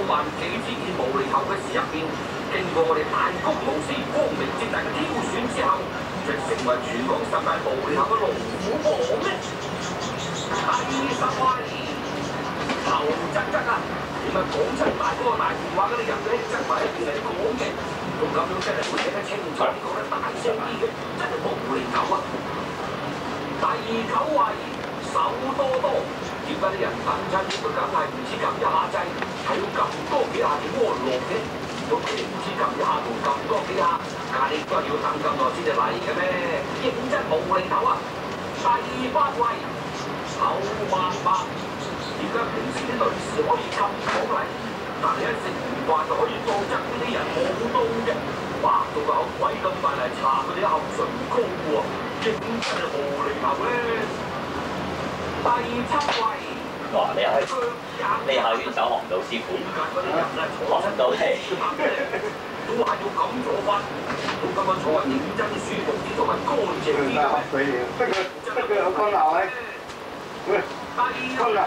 萬幾支件無厘頭嘅事入邊，經過我哋彈谷老師光明正大嘅挑選之後，就成為全港10大無厘頭嘅龍虎榜咧。第10位，頭側側啊！點解講親大哥大電話嗰啲人咧側埋一邊嚟講嘅？咁樣真係會寫得清楚啲，講得大聲啲嘅，真係無厘頭啊！第9位，手多多。 點解啲人等親佢梗係唔知撳一下掣，係要撳多幾下先安樂嘅？咁佢哋唔知撳一下同撳多幾下，但係都係要等咁耐先至嚟嘅咩？認真無厘頭啊！第8位，口萬百。點解平時啲女士可以咁講嚟，但係一食完飯就可以當側呢啲人冇刀嘅？白到個口鬼咁大嚟搽佢哋口唇膏喎，認真係無厘頭咧！ 第7位， 哇！你係選手學唔到師傅，學唔到氣。 都話要咁做法，要咁樣做係認真舒服啲同埋乾淨啲嘅。 不過有困難咧。喂，困難。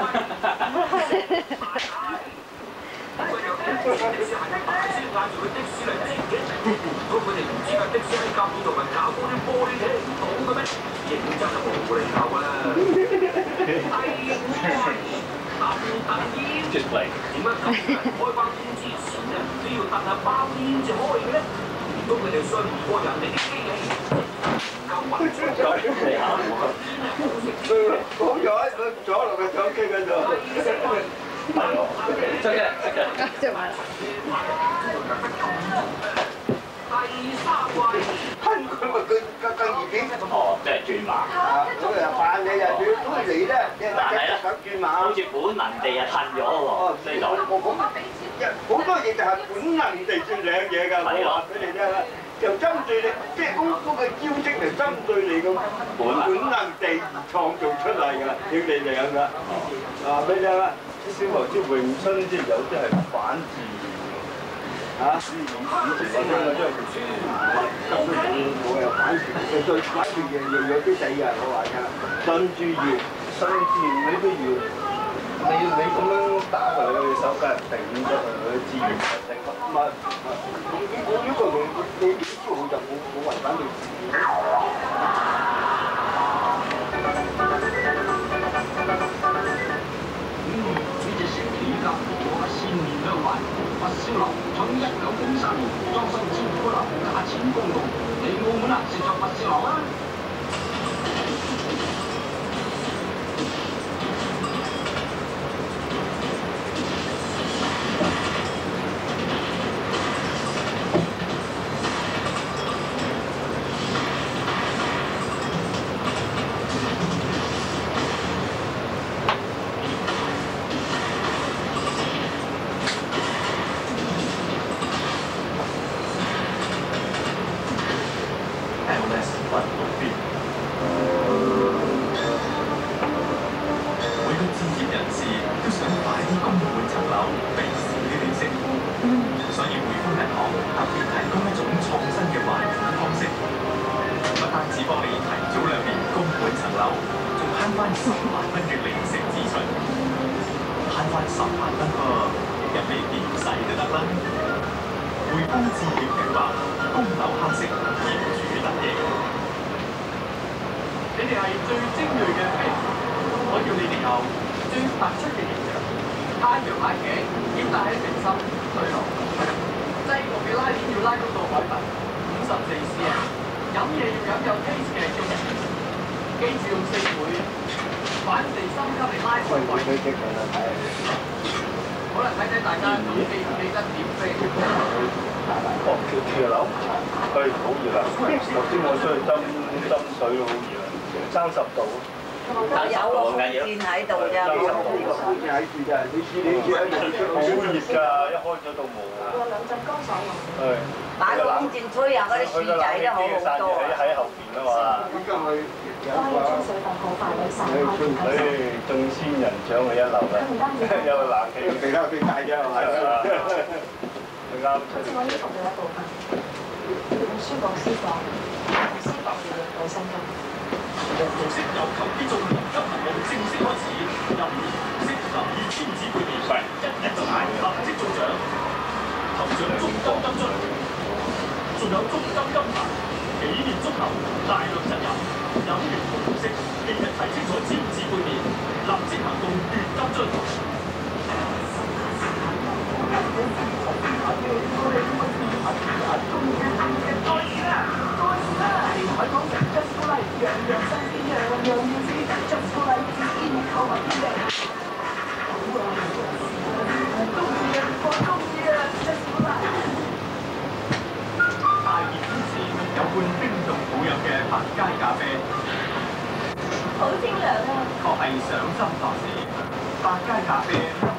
咁佢有的士行大先嗌住佢的士嚟接嘅，咁佢哋唔知架的士喺夾度同埋搞嗰啲玻璃聽唔到嘅咩？認真係無厘頭啊！ 第5位，等煙。點解咁開包煙之前啊，都要等下包煙至開嘅咧？唔通佢哋信唔過人哋啲機器？夠混咗你考我好咗，佢左落個手機嗰度。 係喎，出嘅， 即係買啦。 第3位， 佢咪佢更易啲。 哦，即係轉馬。 咁啊扮你又轉都係你咧，即係想轉馬。 好似本能地啊褪咗喎。呢度。 好多嘢就係本能地轉兩嘢㗎，我話俾你聽啦。就針對你，即係嗰個招式係針對你個本能地創造出嚟㗎，要你哋咁㗎。啊，俾你聽啦，啲小黃招詠春即係有啲係反自然嚇，以前我聽過即係根本冇有反自然，最反自然要有啲仔㗎，我話㗎，順住搖，順自然你都搖。你咁樣打落去手梗係定咗佢自然就定啦。唔係，我呢個你幾招好就冇違反你自己。 呢隻成皮甲做下鮮面兩環，不燒流，重1兩公斤，裝修超高樓，價錢公道。嚟澳門啦，食咗不燒流啊！ 你哋係最精鋭嘅飛行，我要你哋有最突出嘅形象。太陽眼鏡點戴喺平心對流，制服嘅拉鏈要拉高到海拔54cm，飲嘢要飲有 taste 嘅中人，記住用4倍反地心吸嚟拉長位。好啦，睇睇大家仲記唔記得點飛？ 哦，跳樓，佢好熱啦！頭先我出去斟水好熱啦，30度。 有個風扇喺度啫， 風扇喺住咋？你知好熱㗎，一開咗道門。有2陣乾爽喎。係。 打個風扇吹下嗰啲樹仔都好好多。 喺後邊啊嘛。依家佢有個。眾仙人掌佢一流啦，有冷氣，其他邊界啫係咪？啱。好似我衣服嘅一部分，書房私房要到薪金。 紅色琉球機種今日我哋正式開始，由紅色12天子配備，1日就買，立即中獎。 大熱天時有罐冰凍好飲嘅百佳咖啡， 好清涼啊！ 確係賞心樂事。百佳咖啡。